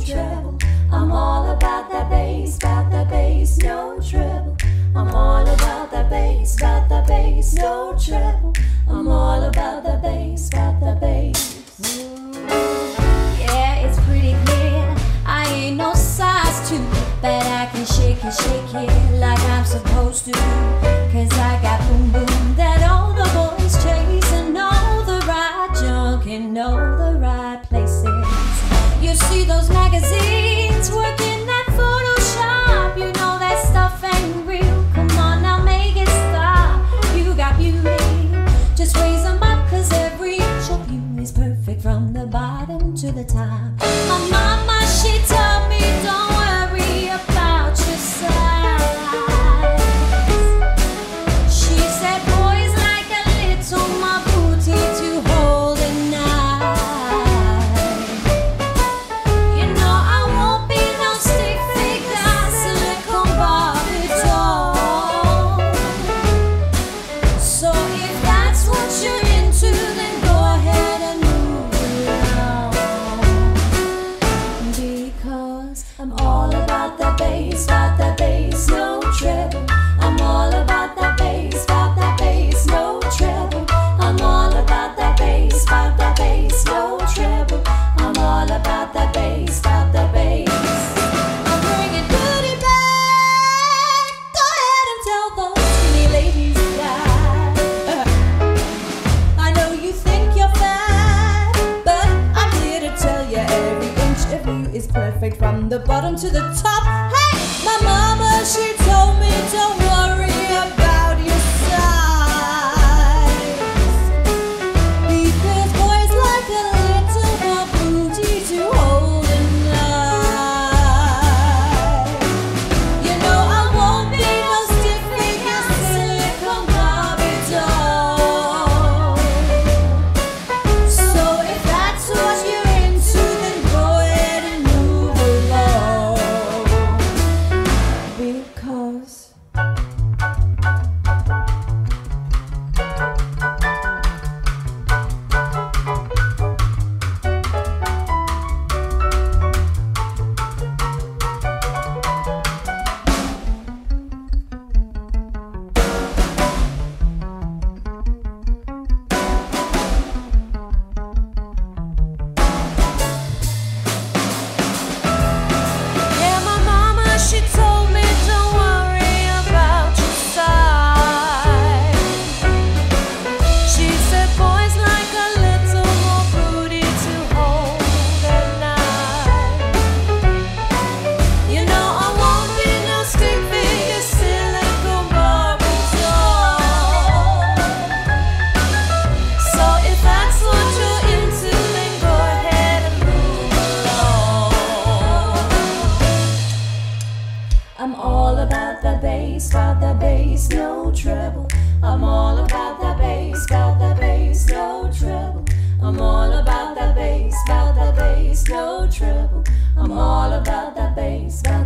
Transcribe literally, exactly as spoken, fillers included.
treble. I'm all about that bass, about that bass, no treble. I'm all about that bass, about that bass, no treble. I'm all about that bass, about that bass. Yeah, it's pretty clear I ain't no size two, but I can shake it, shake it like I'm supposed to. Cause I got boom boom that all the boys chase, and know the right junk and know the right places. You see those magazines working that Photoshop, you know that stuff ain't real. Come on now, make it stop. You got beauty, just raise them up, cause every inch of you is perfect from the bottom to the top. My mama, she told me don't worry about your size. She said boys like a little more booty to hold at night. You know I won't be no stick figure, silicone Barbie doll. So if that's what you're into, then go ahead and move along. Because I'm all about that bass, about that bass, no treble. I'm all about that bass, about that bass, no treble. I'm all about that bass, about that bass, no treble. I'm all about that bass, about that bass. I'm bringing booty back. Go ahead and tell those skinny ladies that I know you think you're fat, but I'm here to tell you every inch of you is perfect from the bottom to the top. Hey, my mama, she told me don't worry about your size, because boys like a little more booty to hold at night. You know I won't be no stiff figure, silicone Barbie doll. So if that's what you're into, then go ahead and move along. Because yeah, my mama, she told me don't worry about your size. She said boys like a little more booty to hold at night. You know I won't be no stick figure, silicone Barbie doll. So if that's what you're into, then go ahead and move along. I'm all about that bass, about that bass, no treble. I'm all about that bass, about that bass, no treble. I'm all about that bass, about that bass, no treble. I'm all about that bass, about